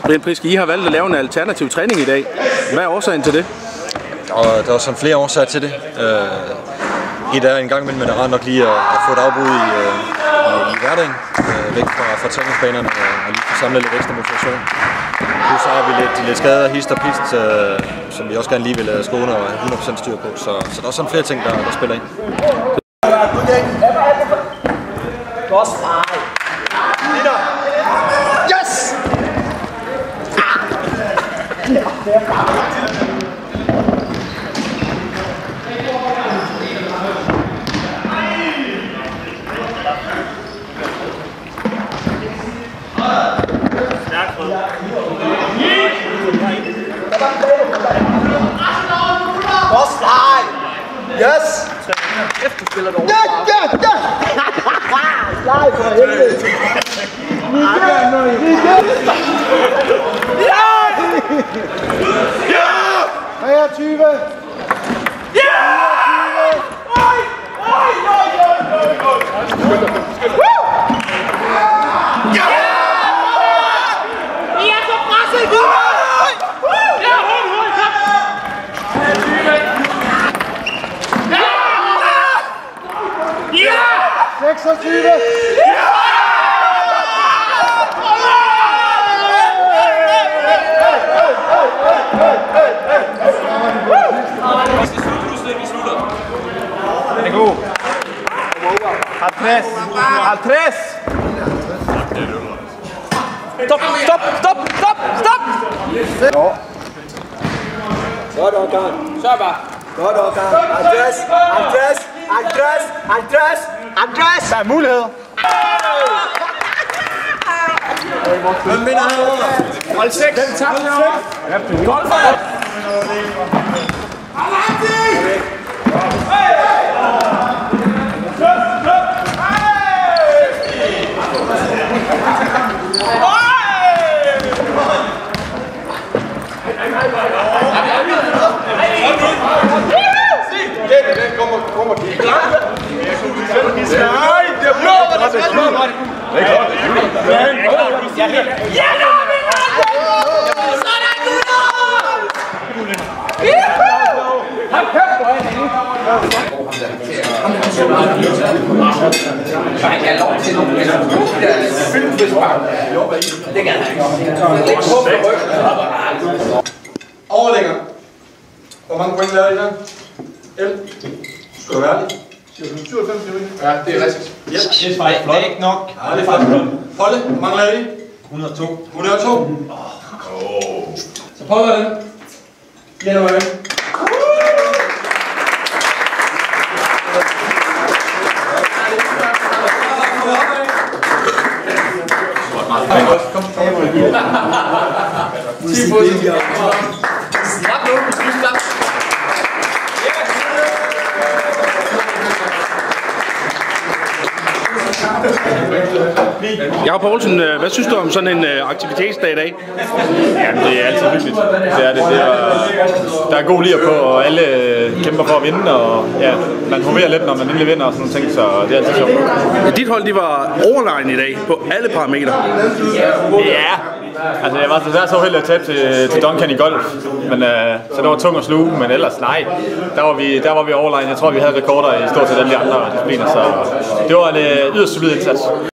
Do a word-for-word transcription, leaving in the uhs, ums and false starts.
Brian Priske, I har valgt at lave en alternativ træning i dag. Hvad er årsagen til det? Og der er sådan flere årsager til det. Uh, et er en gang imellem, men det er nok lige at, at få et afbrud i, uh, i, i hverdagen, uh, væk fra, fra træningsbanerne og, og lige få samlet lidt ekstra motivation. Nu så har vi lidt, lidt skader, hist og pist, uh, som vi også gerne lige vil lade skåne og have hundrede procent styr på. Så, så der er sådan flere ting, der, der spiller ind. Yes! Yes! Efterspiller du over. Ja, ja, ja! Nej, for helvede! Ja! Ja! treogtyve! Ja! Oj! Oj! Ja! I er så presset! Ja, hold, hold, kom! seksogtyve! Den er god. halvtreds! halvtreds! Stop! Stop! Stop! Stop! Stop! Godt, Orkan. Så bare. Godt, Orkan. halvtreds! halvtreds! halvtreds! halvtreds! halvtreds! Der er muligheder. Hvem vinder herovre? Hold seks! Den tabte herovre. Godt for det! Overlægger. Hvor mange point lader I der? El? Skal du være ærlig? syvoghalvfems, ja, det er rigtigt. Yes. Det er ikke nok. Ja, det er faktisk flot. Polde, hvor mange lader I? et hundrede og to. et hundrede og to? Åh. Så prøver jeg den. Giv den over igen. Kom, kom. ti procent. Slap nu, slap. Jakob Poulsen, hvad synes du om sådan en aktivitetsdag i dag? Jamen, det er altid hyggeligt. Det er det. Det er, der er god lir på, og alle kæmper for at vinde, og ja, man promoverer lidt, når man endelig vinder og sådan nogle ting, så det er altid sjovt. Ja, dit hold, de var overlegen i dag på alle parametre. Ja, altså jeg var desværre så heldig at tabe til, til Duncan i golf, men, øh, så det var tung at sluge, men ellers nej, der var vi, der var vi overlegen. Jeg tror, vi havde rekorder i stort set alle de andre discipliner, så det var en øh, yderst solid indsats.